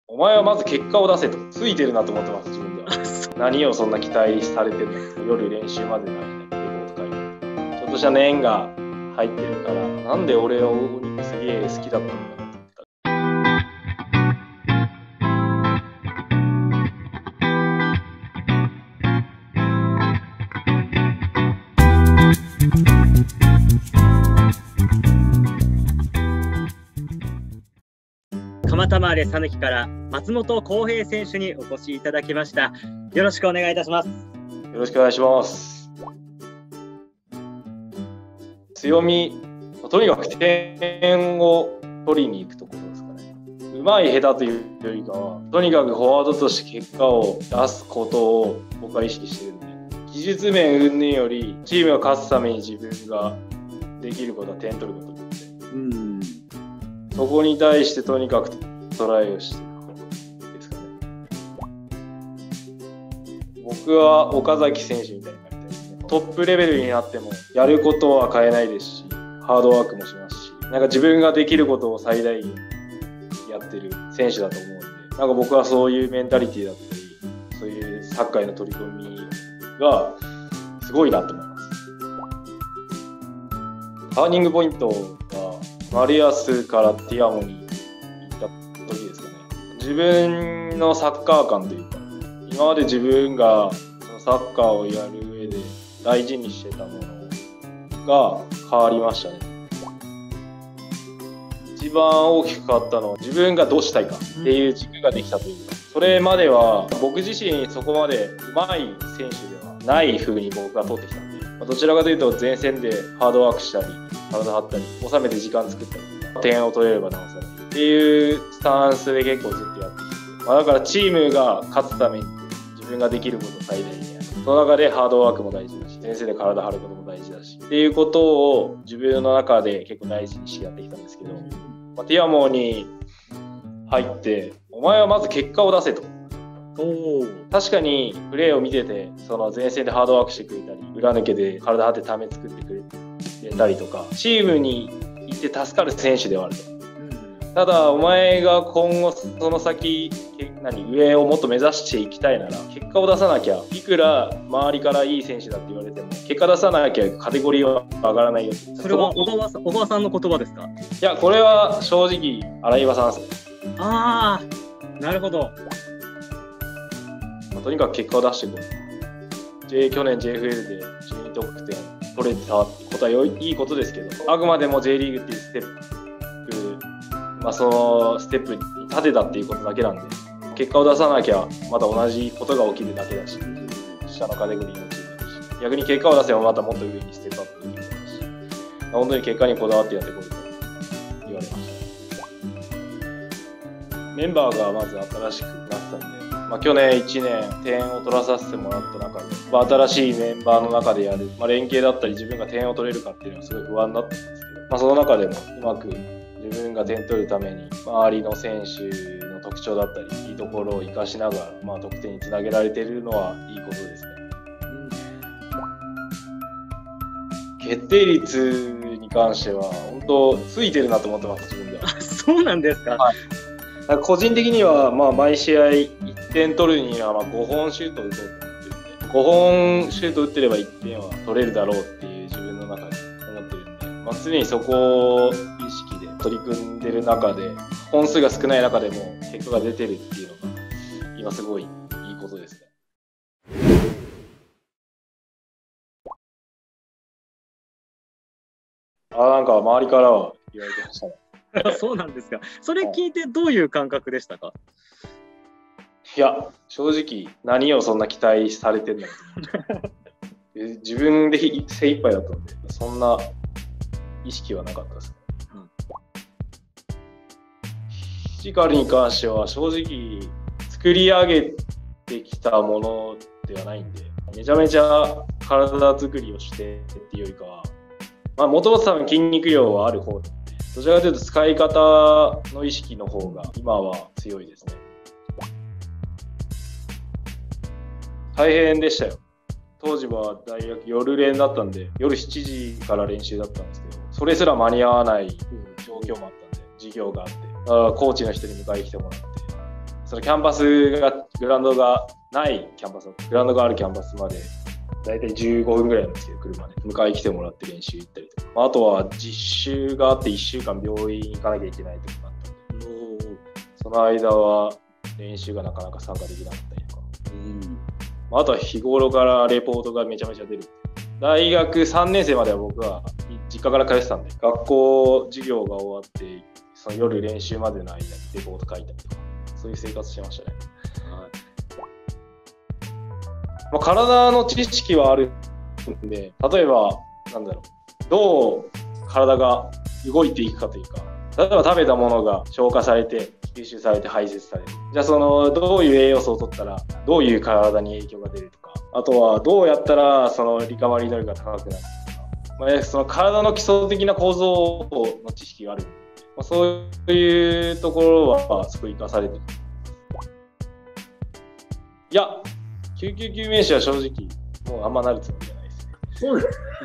お前はまず結果を出せと。ついてるなと思ってます、自分では。何をそんな期待されてるの。夜練習までの間にレポート書いて、ちょっとした念が入ってるから、なんで俺はオニックすげえ好きだったんだろうと思った。 蒲田マーレ讃岐から松本幸平選手にお越しいただきました。よろしくお願いいたします。 よろしくお願いします。強み、とにかく点を取りに行くところですかね。うまい下手というよりかは、とにかくフォワードとして結果を出すことを僕は意識しているんで、技術面云々よりチームが勝つために自分ができることは点取ることなので、そこに対してとにかくトライをしていくことですかね。僕は岡崎選手みたいになりたいですね。トップレベルになってもやることは変えないですし、ハードワークもしますし、なんか自分ができることを最大限やってる選手だと思うんで、なんか僕はそういうメンタリティだったり、そういうサッカーへの取り組みがすごいなと思います。ターニングポイントがマリアスからティアモに行った時ですかね。自分のサッカー観というか、今まで自分がそのサッカーをやる上で大事にしてたものが変わりましたね。一番大きく変わったのは自分がどうしたいかっていう軸ができたというか、それまでは僕自身そこまで上手い選手ではない風に僕が取ってきたんで、どちらかというと前線でハードワークしたり、体張ったり、収めて時間作ったり、点を取れればなおさらっていうスタンスで結構ずっとやってきて、だからチームが勝つために自分ができることを最大にやる。その中でハードワークも大事だし、前線で体張ることも大事だしっていうことを自分の中で結構大事にしてやってきたんですけど、ティアモに入ってお前はまず結果を出せと。確かにプレーを見てて、その前線でハードワークしてくれたり、裏抜けで体張ってため作ってくれたりとか、チームにいて助かる選手ではあると。ただお前が今後その先上をもっと目指していきたいなら結果を出さなきゃ、いくら周りからいい選手だって言われても結果出さなきゃカテゴリーは上がらないよ。 それは小川さんの言葉ですか？ いや、これは正直荒岩さんです。 ああ、なるほど。 とにかく結果を出していこう。去年 JFL で12得点取れてたことはいいことですけど、あくまでも J リーグっていうステップ、そのステップに立てたっていうことだけなんで、結果を出さなきゃまた同じことが起きるだけだし、下のカテゴリーのチームだし、逆に結果を出せばまたもっと上にステップアップできるだし、本当に結果にこだわってやってこいと言われました。メンバーがまず新しくなったんで、去年1年点を取らさせてもらった中で、新しいメンバーの中でやる、連携だったり自分が点を取れるかっていうのはすごい不安だったんですけど、その中でもうまく自分が点取るために周りの選手の特徴だったりいいところを生かしながら、得点につなげられているのはいいことですね。決定率に関しては本当ついてるなと思ってます、自分では。 そうなんですか？ はい、個人的には毎試合1点取るには5本シュートを打とうと思ってるんで、5本シュート打ってれば1点は取れるだろうっていう自分の中で思ってるんで、常にそこを意識で取り組んでる中で、本数が少ない中でも結果が出てるっていうのが今すごいいいことですね。なんか周りからは言われてましたね。 そうなんですか。それ聞いてどういう感覚でしたか？ いや、正直何をそんな期待されてんだろう自分で精一杯だったので、そんな意識はなかったですね。フィジカルに関しては正直作り上げてきたものではないんで、めちゃめちゃ体作りをしてっていうよりかは、もともと多分筋肉量はある方で、どちらかというと使い方の意識の方が今は強いですね。大変でしたよ。当時は大学夜練だったんで、夜7時から練習だったんですけど、それすら間に合わない状況もあったんで、授業があって、コーチの人に迎えに来てもらって、 そのキャンパスが、グラウンドがないキャンパス、グラウンドがあるキャンパスまで、だいたい15分ぐらいなんですけど、車で迎え来てもらって練習行ったりとか、あとは実習があって1週間病院行かなきゃいけないとかあったので、その間は練習がなかなか参加できなかったりとか、あとは日頃からレポートがめちゃめちゃ出る。大学3年生までは僕は実家から通ってたんで、学校授業が終わってその夜練習までの間にレポート書いたりとか、そういう生活してましたね。体の知識はあるんで、例えばどう体が動いていくかというか、例えば食べたものが消化されて吸収されて排泄される。じゃあどういう栄養素を取ったらどういう体に影響が出るとか、あとはどうやったらそのリカバリー能力が高くなるとか、その体の基礎的な構造の知識がある。そういうところはすごい活かされてる。いや、救急救命士は正直もうあんまなるつもりじゃないですね。そう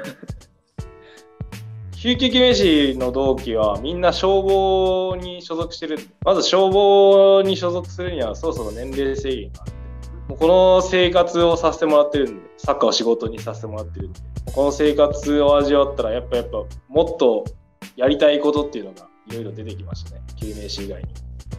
救急救命士の同期はみんな消防に所属してる。まず消防に所属するにはそろそろ年齢制限があって、もうこの生活をさせてもらってるんで、サッカーを仕事にさせてもらってるんで、この生活を味わったらやっぱもっとやりたいことっていうのがいろいろ出てきましたね、救命士以外に。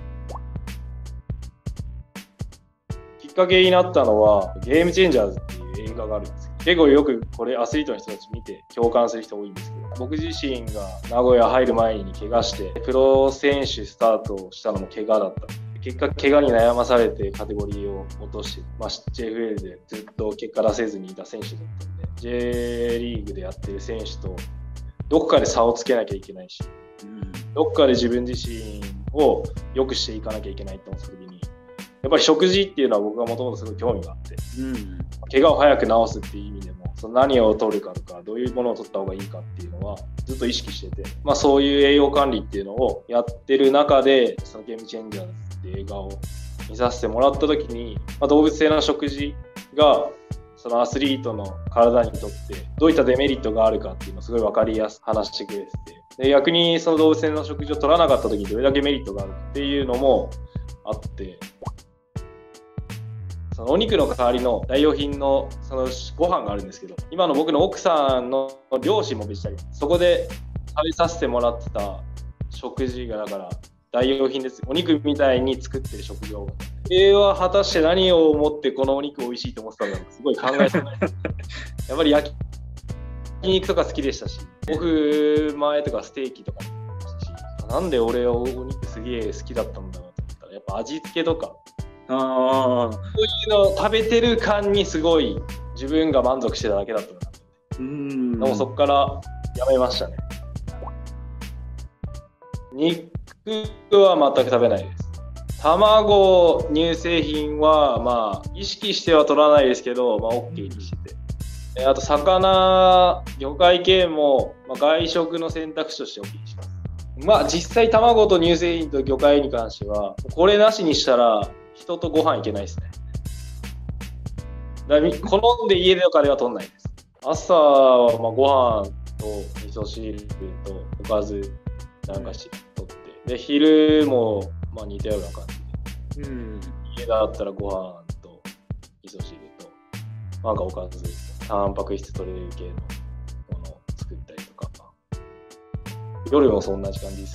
きっかけになったのはゲームチェンジャーズっていう映画があるんですけど、結構よくこれアスリートの人たち見て共感する人多いんですけど、僕自身が名古屋入る前に怪我してプロ選手スタートしたのも怪我だった。結果怪我に悩まされてカテゴリーを落として、JFL でずっと結果出せずにいた選手だったんで、J リーグでやってる選手とどこかで差をつけなきゃいけないし、どっかで自分自身を良くしていかなきゃいけないって思った時に、やっぱり食事っていうのは僕がもともとすごい興味があって、怪我を早く治すっていう意味でも、何を取るかとかどういうものを取った方がいいかっていうのはずっと意識してて、そういう栄養管理っていうのをやってる中で、そのゲームチェンジャーズっていう映画を見させてもらった時に、動物性の食事がそのアスリートの体にとってどういったデメリットがあるかっていうのをすごい分かりやすく話してくれてて、で逆にその動物性の食事を取らなかった時にどれだけメリットがあるかっていうのもあって、そのお肉の代わりの代用品のそのご飯があるんですけど、今の僕の奥さんの両親もベジタリアン、そこで食べさせてもらってた食事がだから代用品です。お肉みたいに作ってる食料。は果たして何を思ってこのお肉美味しいと思ってたんだろう、すごい考えてない。やっぱり焼き肉とか好きでしたし、僕前とかステーキとかもしたし、なんで俺お肉すげえ好きだったんだろうと思ったら、やっぱ味付けとかそういうのを食べてる感にすごい自分が満足してただけだったな。でもそこからやめましたね。肉は全く食べないです。卵、乳製品は意識しては取らないですけど、OK にしてて。あと魚、魚介系も外食の選択肢として OK にします。実際卵と乳製品と魚介に関してはこれなしにしたら人とご飯いけないですね。好んで家とかでは取んないです。朝はご飯と味噌汁とおかずなんかし取って、で昼も似たような感じで、家だったらご飯と味噌汁とおかず、タンパク質取れる系のものを作ったりとか、夜もそんな感じです。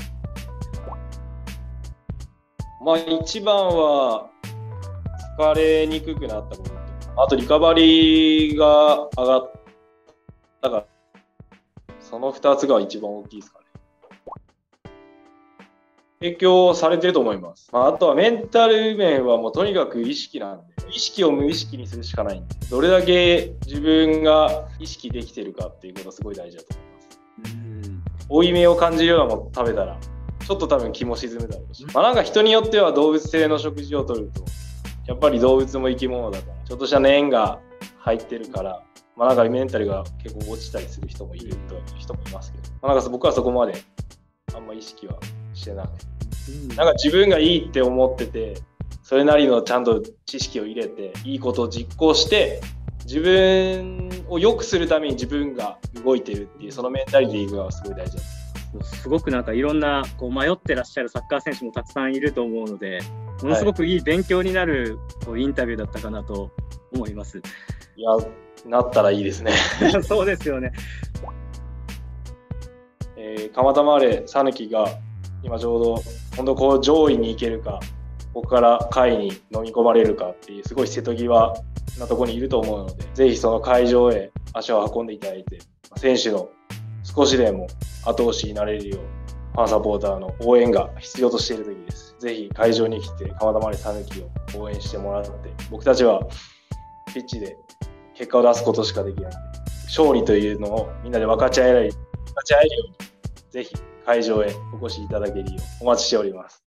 一番は疲れにくくなったことと、あとリカバリーが上がったから、その2つが一番大きいですかね。影響されてると思います。あとはメンタル面はもうとにかく意識なんで、意識を無意識にするしかないんで、どれだけ自分が意識できてるかっていうことがすごい大事だと思います。負い目を感じるようなもの食べたらちょっと多分気も沈むだろうし、人によっては動物性の食事をとるとやっぱり動物も生き物だからちょっとした念が入ってるから、メンタルが結構落ちたりする人もいるという人もいますけど、僕はそこまであんま意識はしてなくて、自分がいいって思ってて、それなりのちゃんと知識を入れていいことを実行して自分を良くするために自分が動いてるっていう、そのメンタリティーがすごい大事だ。 すごくいろんな迷ってらっしゃるサッカー選手もたくさんいると思うので、 ものすごくいい勉強になるインタビューだったかなと思います。 いや、なったらいいですね。 そうですよね。 蒲田マーレ讃岐が今ちょうど本当こう上位に行けるか、ここから下位に飲み込まれるかっていうすごい瀬戸際なところにいると思うので、ぜひその会場へ足を運んでいただいて、選手の少しでも後押しになれるよう、ファンサポーターの応援が必要としている時です。ぜひ会場に来て蒲田マーレ讃岐を応援してもらって、僕たちはピッチで結果を出すことしかできないので、勝利というのをみんなで分かち合えるように、ぜひ会場へお越しいただけるようお待ちしております。